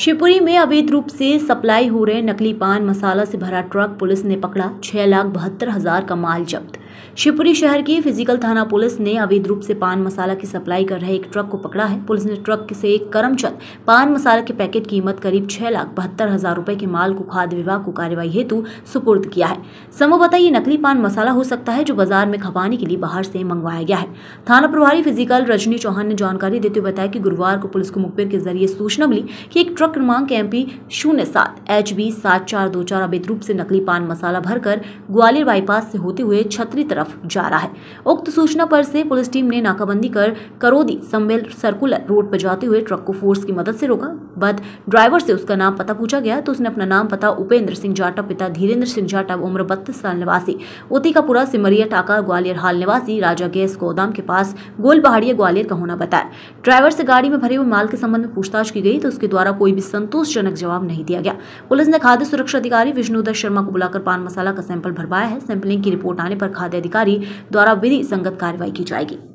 शिवपुरी में अवैध रूप से सप्लाई हो रहे नकली पान मसाला से भरा ट्रक पुलिस ने पकड़ा। 6,72,000 का माल जब्त। शिवपुरी शहर की फिजिकल थाना पुलिस ने अवैध रूप से पान मसाला की सप्लाई कर रहे एक ट्रक को पकड़ा है। पुलिस ने ट्रक से एक करमचंद पान मसाला के पैकेट कीमत करीब 6,72,000 रुपए के माल को खाद्य विभाग को कार्रवाई हेतु सुपुर्द किया है। संभवतः ये नकली पान मसाला हो सकता है जो बाजार में खपाने के लिए बाहर से मंगवाया गया है। थाना प्रभारी फिजिकल रजनी चौहान ने जानकारी देते हुए बताया कि गुरुवार को पुलिस को मुखबिर के जरिए सूचना मिली कि एक ट्रक क्रमांक MP 07 HB 7424 अवैध रूप से नकली पान मसाला भरकर ग्वालियर बाईपास से होते हुए छतरी तरफ जा रहा है। उक्त सूचना पर से पुलिस टीम ने नाकाबंदी कर करोदी संबेल सर्कुलर रोड पर जाते हुए ट्रक को फोर्स की मदद से रोका। बाद ड्राइवर से उसका नाम पता पूछा गया तो उसने अपना नाम पता उपेंद्र सिंह जाटव पिता धीरेन्द्र सिंह जाटव उम्र 32 साल निवासी ओतिकापुरा सिमरिया टाका ग्वालियर हाल निवासी राजा गैस गोदाम के पास गोल पहाड़िया ग्वालियर का होना बताया। ड्राइवर से गाड़ी में भरे हुए माल के संबंध में पूछताछ की गई तो उसके द्वारा कोई भी संतोषजनक जवाब नहीं दिया गया। पुलिस ने खाद्य सुरक्षा अधिकारी विष्णुदत्त शर्मा को बुलाकर पान मसाला का सैंपल भरवाया है। सैंपलिंग की रिपोर्ट आने पर खाद्य अधिकारी द्वारा विधि संगत कार्रवाई की जाएगी।